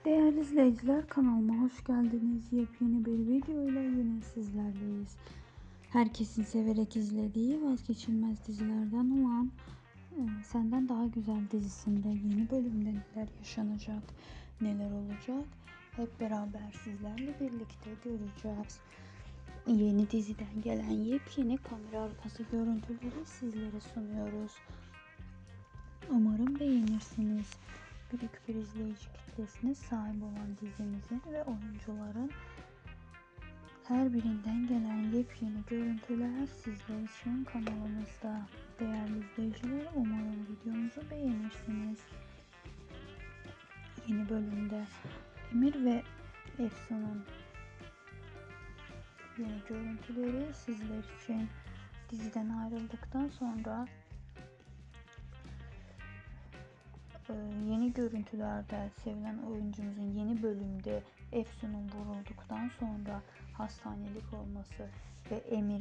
Değerli izleyiciler, kanalıma hoş geldiniz. Yepyeni bir video ile yine sizlerleyiz. Herkesin severek izlediği vazgeçilmez dizilerden olan Senden Daha Güzel dizisinde yeni bölümde neler yaşanacak, neler olacak hep beraber sizlerle birlikte göreceğiz. Yeni diziden gelen yepyeni kamera arkası görüntüleri sizlere sunuyoruz. Umarım beğenirsiniz. Büyük bir izleyici kitlesine sahip olan dizimizin ve oyuncuların her birinden gelen yepyeni görüntüler sizler için kanalımızda. Değerli izleyiciler, umarım videomuzu beğenirsiniz. Yeni bölümde Emir ve Efsun'un yeni görüntüleri sizler için. Diziden ayrıldıktan sonra yeni görüntülerde sevilen oyuncumuzun yeni bölümde Efsun'un vurulduktan sonra hastanelik olması ve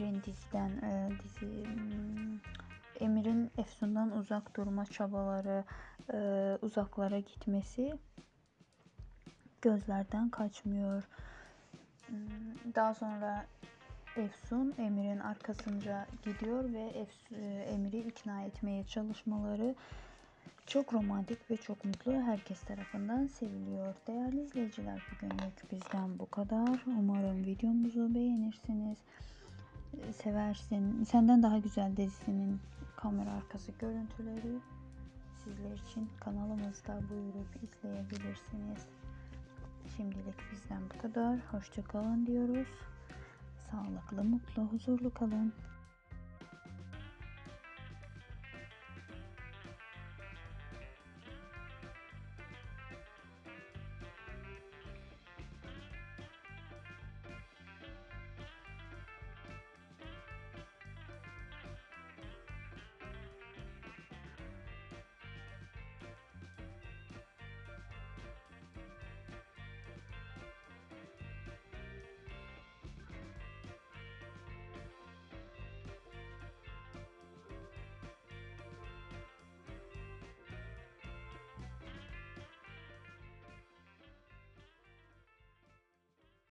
Emir'in Efsun'dan uzak durma çabaları, uzaklara gitmesi gözlerden kaçmıyor. Daha sonra Efsun Emir'in arkasınca gidiyor ve Emir'i ikna etmeye çalışmaları çok romantik ve çok mutlu, herkes tarafından seviliyor. Değerli izleyiciler, bugünlük bizden bu kadar. Umarım videomuzu beğenirsiniz, seversin. Senden Daha Güzel dizisinin kamera arkası görüntüleri sizler için kanalımızda buyurup izleyebilirsiniz. Şimdilik bizden bu kadar. Hoşça kalın diyoruz. Sağlıklı, mutlu, huzurlu kalın.